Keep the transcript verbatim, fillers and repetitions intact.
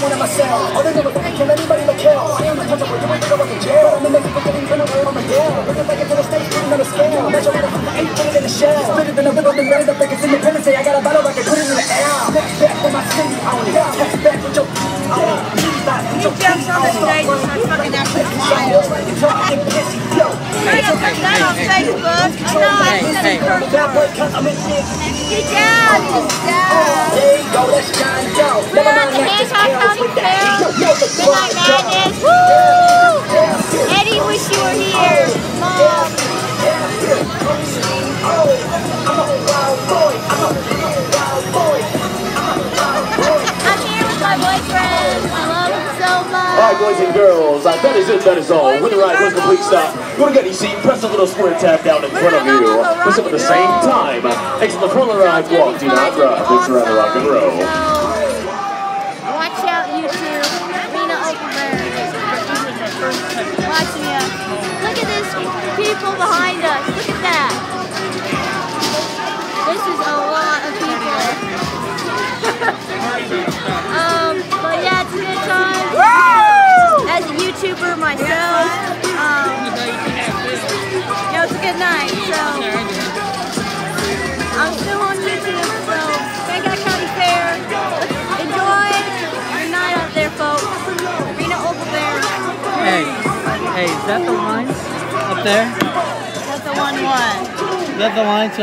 down in my cell. All they do is kill anybody but kill. I am untouchable, you ain't think I was in jail. I'm in Mexico getting criminal on my deal. Looking like it's in the States, putting on a scale. Measure it up from the eight, put it in the shell. Spit it in the middle, then ready to make it's independence day. I got a battle, I can put it in the air. Next back for my city, own it. Next back with your own it. He jumps on the stage and starts fucking out for miles. Trying to put that on Facebook. I know, I said it first. Get down, get down. We're at the Hancock County Fair. Midnight Madness. Woo! Eddie, wish you were here. Mom. I'm here with my boyfriend. I love him so much. All right, boys and girls, uh, that is it, that is all. When the ride was complete stop, you want to get your seat, press the little square tab down in front of you. Listen at the same time. Exit the front of the ride, walk, do not drive. Thanks for the rock and roll. Watch out, YouTube. Rena Openberg. Watching you. Look at this people behind us. Look at that. This is a lot of people. um, but yeah, it's a good time. As a YouTuber myself, um, you know, it's a good night. So I'm still on YouTube. So Hancock County Fair. Enjoy your night out there, folks. Rena Openberg. Hey, hey, is that the line up there? That's the one one. Is that the line?